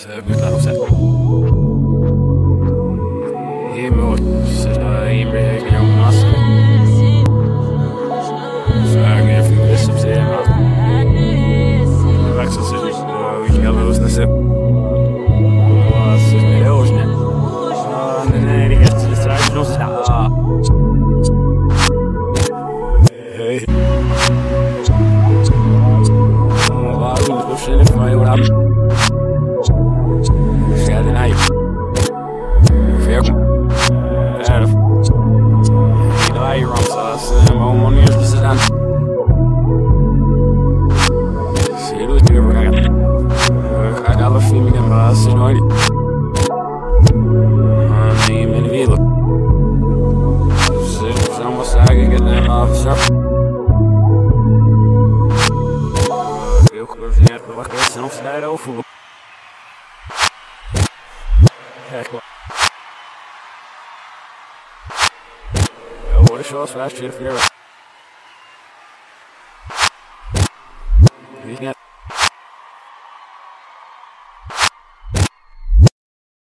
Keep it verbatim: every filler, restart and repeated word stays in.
Mitä on se? Imo, sitä ihme eikä jonkun asia. Säkin fiilis on siellä. Hyväksä se siis, mikä luusna se. Siis me heusne. Ne näin ikästä se saisi nostaa. Hei. Mä vaan tullut sinne, mä juodaan. Sieltä näin. Fiek. Äär. Ei ramsaa sen, mä oon mun irti sedän. Siirryt ymmärrät. Kaikalla filmin päässä noin. Mä niin meni viilu. Se on mun säkin, ketään laavissa. Joku on siinä, että vaikka et sano sitä edes ufulla. Heikko. Ja vuoden shows väs tjärfjärä. Viikin.